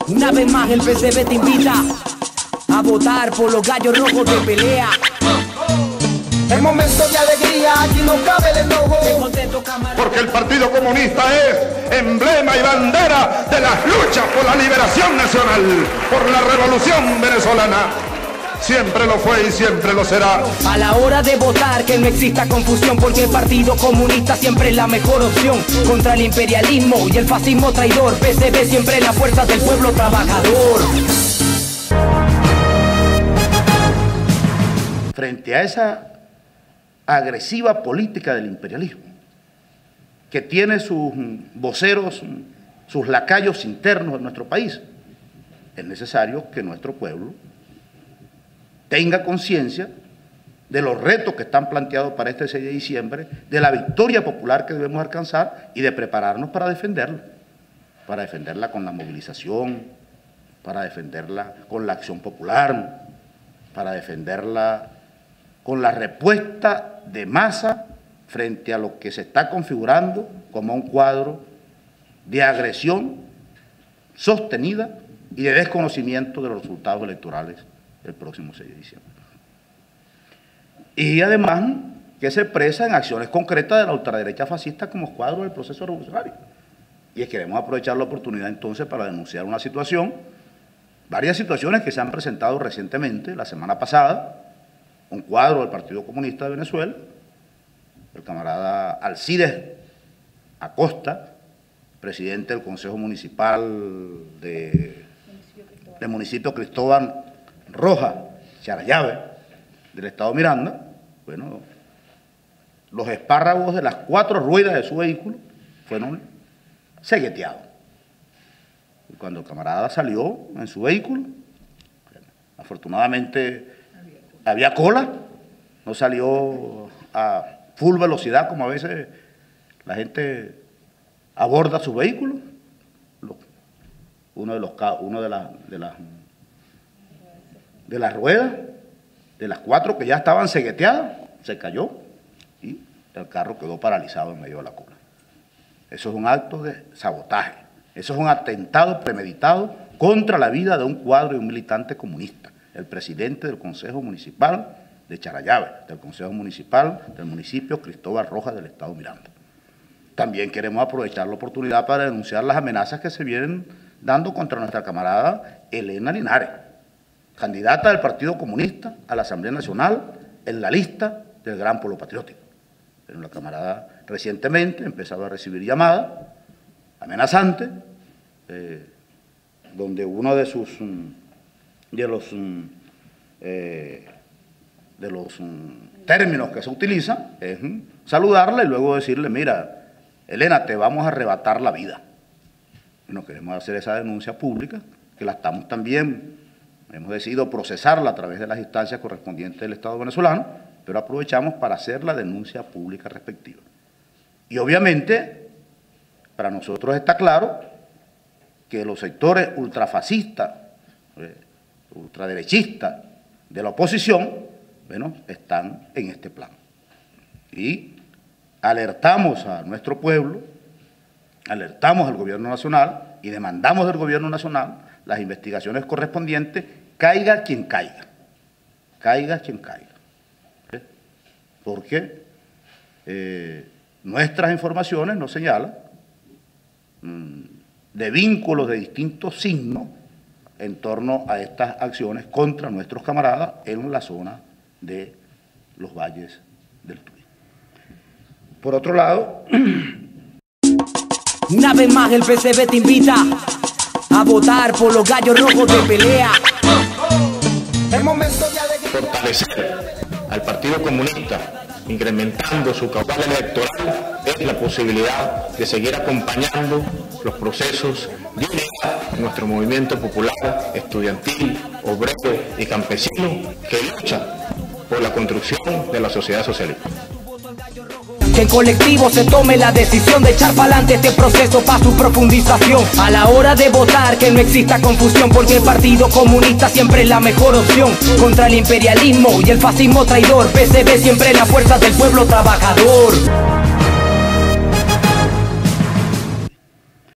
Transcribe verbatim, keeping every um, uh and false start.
Una vez más el P C B te invita a votar por los gallos rojos de pelea. En momentos de alegría aquí no cabe el enojo, porque el Partido Comunista es emblema y bandera de las luchas por la liberación nacional, por la revolución venezolana. Siempre lo fue y siempre lo será. A la hora de votar que no exista confusión, porque el Partido Comunista siempre es la mejor opción. Contra el imperialismo y el fascismo traidor, P C B siempre la fuerza del pueblo trabajador. Frente a esa agresiva política del imperialismo, que tiene sus voceros, sus lacayos internos en nuestro país, es necesario que nuestro pueblo tenga conciencia de los retos que están planteados para este seis de diciembre, de la victoria popular que debemos alcanzar y de prepararnos para defenderla, para defenderla con la movilización, para defenderla con la acción popular, para defenderla con la respuesta de masa frente a lo que se está configurando como un cuadro de agresión sostenida y de desconocimiento de los resultados electorales el próximo seis de diciembre. Y además que se expresa en acciones concretas de la ultraderecha fascista como cuadro del proceso revolucionario. Y queremos aprovechar la oportunidad entonces para denunciar una situación, varias situaciones que se han presentado recientemente, la semana pasada, un cuadro del Partido Comunista de Venezuela, el camarada Alcides Acosta, presidente del Consejo Municipal de, del municipio Cristóbal Rojas, Charallave, del estado Miranda. Bueno, los espárragos de las cuatro ruedas de su vehículo fueron cegueteados. Y cuando el camarada salió en su vehículo, bueno, afortunadamente había cola, no salió a full velocidad como a veces la gente aborda su vehículo. Uno de los uno de las de las de las ruedas, de las cuatro que ya estaban cegueteadas, se cayó y el carro quedó paralizado en medio de la cola. Eso es un acto de sabotaje, eso es un atentado premeditado contra la vida de un cuadro y un militante comunista, el presidente del Consejo Municipal de Charallave, del Consejo Municipal del municipio Cristóbal Rojas del estado Miranda. También queremos aprovechar la oportunidad para denunciar las amenazas que se vienen dando contra nuestra camarada Elena Linares, candidata del Partido Comunista a la Asamblea Nacional en la lista del Gran Polo Patriótico. Pero la camarada recientemente empezaba a recibir llamadas amenazantes, eh, donde uno de sus de los eh, de los términos que se utilizan es saludarla y luego decirle: mira, Elena, te vamos a arrebatar la vida. Y no queremos hacer esa denuncia pública, que la estamos también, hemos decidido procesarla a través de las instancias correspondientes del Estado venezolano, pero aprovechamos para hacer la denuncia pública respectiva. Y obviamente, para nosotros está claro que los sectores ultrafascistas, eh, ultraderechistas de la oposición, bueno, están en este plan. Y alertamos a nuestro pueblo, alertamos al gobierno nacional y demandamos del gobierno nacional las investigaciones correspondientes, caiga quien caiga, caiga quien caiga. ¿Sí? Porque eh, nuestras informaciones nos señalan mmm, de vínculos de distintos signos en torno a estas acciones contra nuestros camaradas en la zona de los valles del Tuy. Por otro lado, una vez más el P C B te invita a votar por los gallos rojos de pelea. en momentos de alegría. Fortalecer al Partido Comunista, incrementando su caudal electoral, es la posibilidad de seguir acompañando los procesos de unidad en nuestro movimiento popular, estudiantil, obrero y campesino, que lucha por la construcción de la sociedad socialista. Que en colectivo se tome la decisión de echar para adelante este proceso para su profundización. A la hora de votar que no exista confusión, porque el Partido Comunista siempre es la mejor opción. Contra el imperialismo y el fascismo traidor, P C B siempre es la fuerza del pueblo trabajador.